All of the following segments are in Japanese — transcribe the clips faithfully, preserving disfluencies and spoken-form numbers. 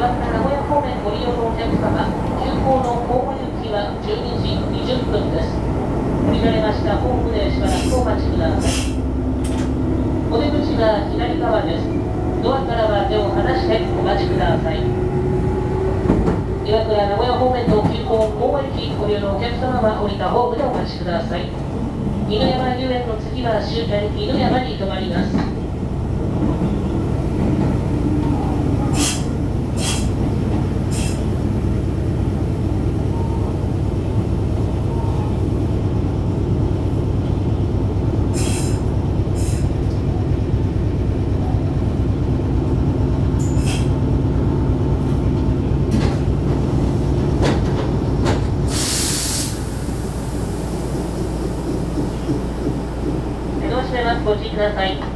岩倉名古屋方面ご利用のお客様、急行の高和行きはじゅうにじにじゅっぷんです。降りられましたホームでしばらくお待ちください。お出口は左側です。ドアからは手を離してお待ちください。岩倉名古屋方面の急行高和行きご利用のお客様は降りたホームでお待ちください。犬山遊園の次は終点犬山に停まります。ご注意ください。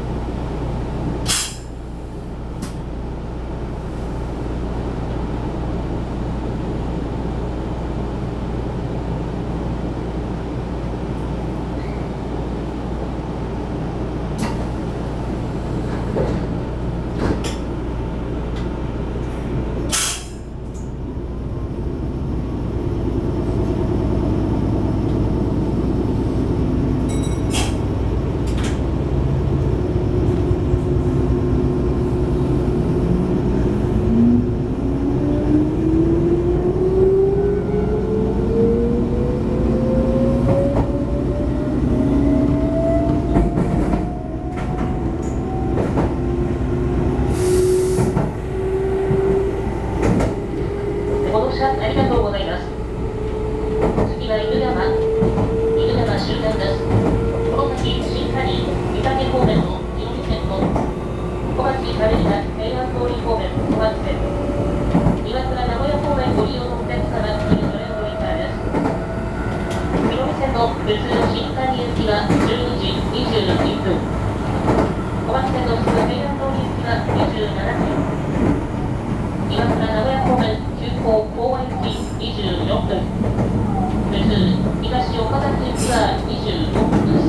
ありがとうございます。次は犬山、犬山終点です。この先、新カニ、御嶽方面のいのり線と、小町軽井沢平安通り方面小町線、岩倉名古屋方面ご利用のお客様、それぞれお乗り換えです。いのり線の普通新カニ行きはじゅうにじにじゅういっぷん、小町線の普通平安通り行きはにじゅうななふん、岩倉名古屋方面急行高和行きにじゅうよんぷん、普通東岡崎行きはにじゅうごふんです。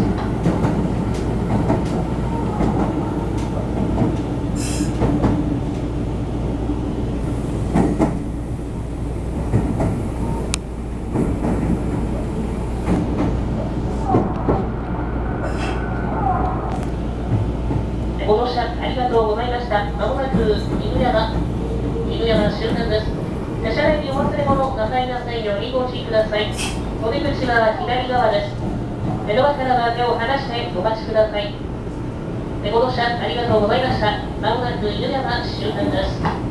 ご乗車ありがとうございました。まもなく犬山犬山終点です。車内にお忘れ物なさいませんようにご注意ください。お出口は左側です。ドアからは手を離してお待ちください。ご乗車ありがとうございました。まもなく犬山終点です。